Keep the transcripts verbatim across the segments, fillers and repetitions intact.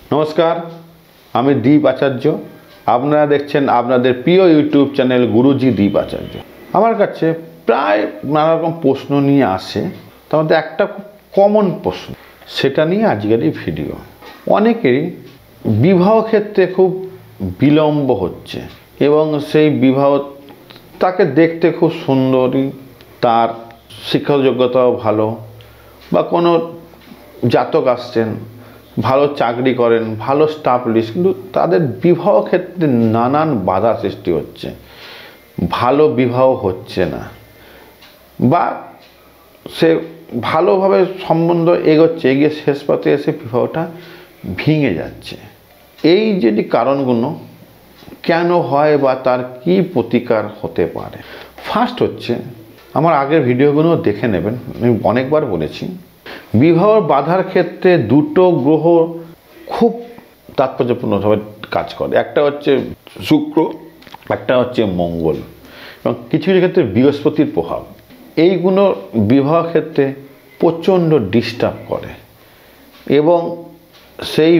नमस्कार आमी दीप आचार्य आपनारा देखছেন আপনাদের প্রিয় ইউটিউব চ্যানেল গুরুজি দীপ আচার্য। আমার কাছে প্রায় নানা রকম প্রশ্ন নিয়ে আসে, তার মধ্যে একটা কমন প্রশ্ন, সেটা নিয়ে আজকের এই ভিডিও। অনেকেরই বিবাহ ক্ষেত্রে খুব বিলম্ব হচ্ছে এবং সেই বিবাহ তাকে দেখতে খুব সুন্দরী, তার শিক্ষা যোগ্যতাও ভালো, বা কোনো জাতক আসছেন ভালো চাকরি করেন, ভালো স্টাফ লিস্ট, কিন্তু তাদের বিবাহ ক্ষেত্রে নানান বাধা সৃষ্টি হচ্ছে, ভালো বিবাহ হচ্ছে না, বা সে ভালোভাবে সম্বন্ধ এগোচ্ছে, এগিয়ে শেষ পথে এসে বিবাহটা ভেঙে যাচ্ছে। এই যদি কারণগুলো কেন হয় বা তার কি প্রতিকার হতে পারে? ফার্স্ট হচ্ছে, আমার আগের ভিডিওগুলো দেখে নেবেন, আমি অনেকবার বলেছি বিবাহ বাধার ক্ষেত্রে দুটো গ্রহ খুব তাৎপর্যপূর্ণভাবে কাজ করে। একটা হচ্ছে শুক্র, একটা হচ্ছে মঙ্গল, এবং কিছু কিছু ক্ষেত্রে বৃহস্পতির প্রভাব। এইগুলো বিবাহ ক্ষেত্রে প্রচণ্ড ডিস্টার্ব করে এবং সেই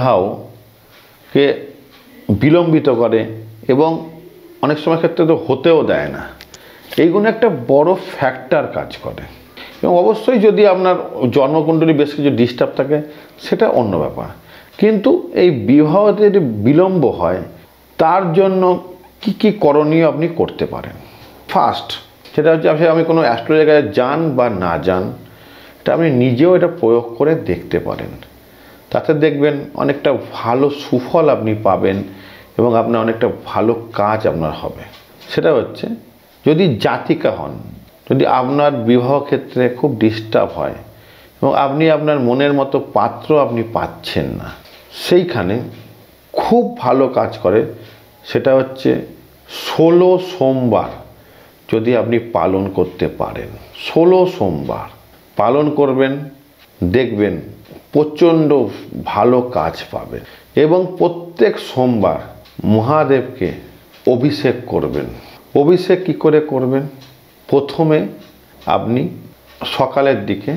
বিবাহকে বিলম্বিত করে এবং অনেক সময় ক্ষেত্রে তো হতেও দেয় না। এইগুলো একটা বড় ফ্যাক্টর কাজ করে। এবং অবশ্যই যদি আপনার জন্মকুণ্ডলী বেশ কিছু ডিস্টার্ব থাকে সেটা অন্য ব্যাপার, কিন্তু এই বিবাহ যদি বিলম্ব হয় তার জন্য কি কি করণীয় আপনি করতে পারেন। ফার্স্ট সেটা হচ্ছে, আপনি কোনো অ্যাস্ট্রোলজারে যান বা না যান, এটা আপনি নিজেও এটা প্রয়োগ করে দেখতে পারেন। তাতে দেখবেন অনেকটা ভালো সুফল আপনি পাবেন এবং আপনার অনেকটা ভালো কাজ আপনার হবে। সেটা হচ্ছে, যদি জাতিকা হন, যদি আপনার বিবাহ ক্ষেত্রে খুব ডিস্টার্ব হয় এবং আপনি আপনার মনের মতো পাত্র আপনি পাচ্ছেন না, সেইখানে খুব ভালো কাজ করে। সেটা হচ্ছে ষোলো সোমবার যদি আপনি পালন করতে পারেন, ষোলো সোমবার পালন করবেন, দেখবেন প্রচণ্ড ভালো কাজ পাবেন। এবং প্রত্যেক সোমবার মহাদেবকে অভিষেক করবেন। অভিষেক কি করে করবেন? প্রথমে আপনি সকালের দিকে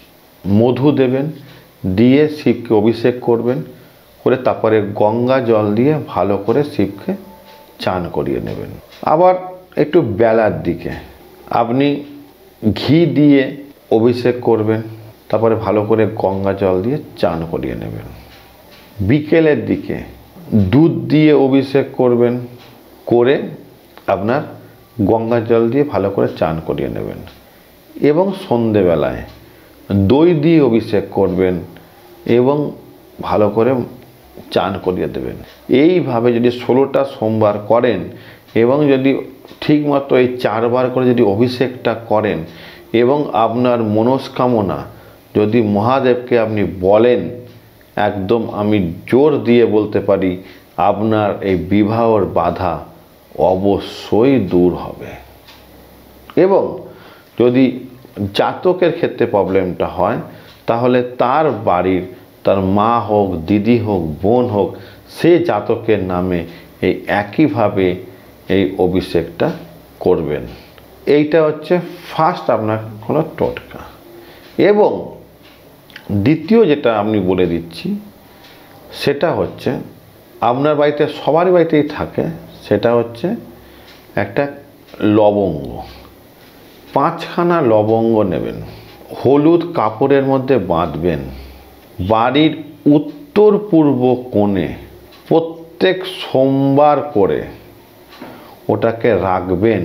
মধু দেবেন, দিয়ে শিবকে অভিষেক করবেন, করে তারপরে গঙ্গা জল দিয়ে ভালো করে শিবকে চান করিয়ে নেবেন। আবার একটু বেলার দিকে আপনি ঘি দিয়ে অভিষেক করবেন, তারপরে ভালো করে গঙ্গা জল দিয়ে চান করিয়ে নেবেন। বিকেলের দিকে দুধ দিয়ে অভিষেক করবেন, করে আপনার গঙ্গা জল দিয়ে ভালো করে চান করিয়ে নেবেন। এবং সন্ধেবেলায় দই দিয়ে অভিষেক করবেন এবং ভালো করে চান করিয়ে দেবেন। এইভাবে যদি ষোলোটা সোমবার করেন এবং যদি ঠিকমতো এই চারবার করে যদি অভিষেকটা করেন এবং আপনার মনস্কামনা যদি মহাদেবকে আপনি বলেন, একদম আমি জোর দিয়ে বলতে পারি আপনার এই বিবাহর বাধা অবশ্যই দূর হবে। এবং যদি জাতকের ক্ষেত্রে প্রবলেমটা হয়, তাহলে তার বাড়ির তার মা হোক, দিদি হোক, বোন হোক, সে জাতকের নামে এই একইভাবে এই অভিষেকটা করবেন। এইটা হচ্ছে ফার্স্ট আপনার কোনো টোটকা। এবং দ্বিতীয় যেটা আমি বলে দিচ্ছি, সেটা হচ্ছে আপনার বাড়িতে সবার বাড়িতেই থাকে, সেটা হচ্ছে একটা লবঙ্গ। পাঁচখানা লবঙ্গ নেবেন, হলুদ কাপড়ের মধ্যে বাঁধবেন, বাড়ির উত্তর পূর্ব কোণে প্রত্যেক সোমবার করে ওটাকে রাখবেন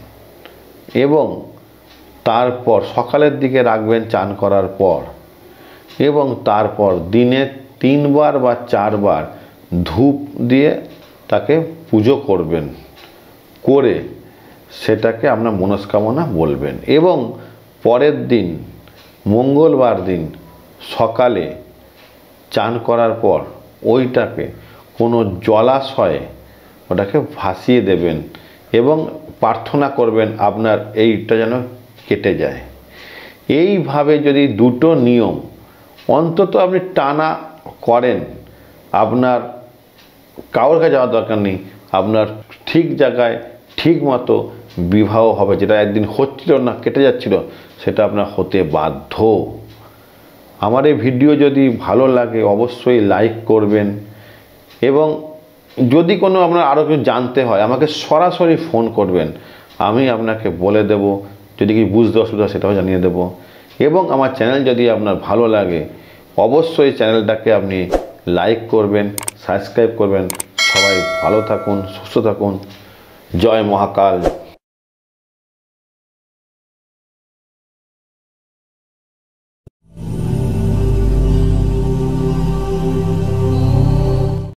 এবং তারপর সকালের দিকে রাখবেন চান করার পর, এবং তারপর দিনে তিনবার বা চারবার ধূপ দিয়ে তাকে পুজো করবেন, করে সেটাকে আপনার মনস্কামনা বলবেন। এবং পরের দিন মঙ্গলবার দিন সকালে চান করার পর ওইটাকে কোনো জলাশয়ে ওটাকে ভাসিয়ে দেবেন এবং প্রার্থনা করবেন আপনার এইটা যেন কেটে যায়। এইভাবে যদি দুটো নিয়ম অন্তত আপনি টানা করেন, আপনার কারোর কাছে যাওয়ার দরকার নেই, আপনার ঠিক জায়গায় ঠিক মতো বিবাহ হবে। যেটা একদিন হচ্ছিল না, কেটে যাচ্ছিল, সেটা আপনার হতে বাধ্য। আমার এই ভিডিও যদি ভালো লাগে অবশ্যই লাইক করবেন, এবং যদি কোনো আপনার আরও কিছু জানতে হয় আমাকে সরাসরি ফোন করবেন, আমি আপনাকে বলে দেব। যদি কি বুঝতে অসুবিধা সেটাও জানিয়ে দেব। এবং আমার চ্যানেল যদি আপনার ভালো লাগে অবশ্যই চ্যানেলটাকে আপনি লাইক করবেন, সাবস্ক্রাইব করবেন। সবাই ভালো থাকুন, সুস্থ থাকুন। জয় মহাকাল।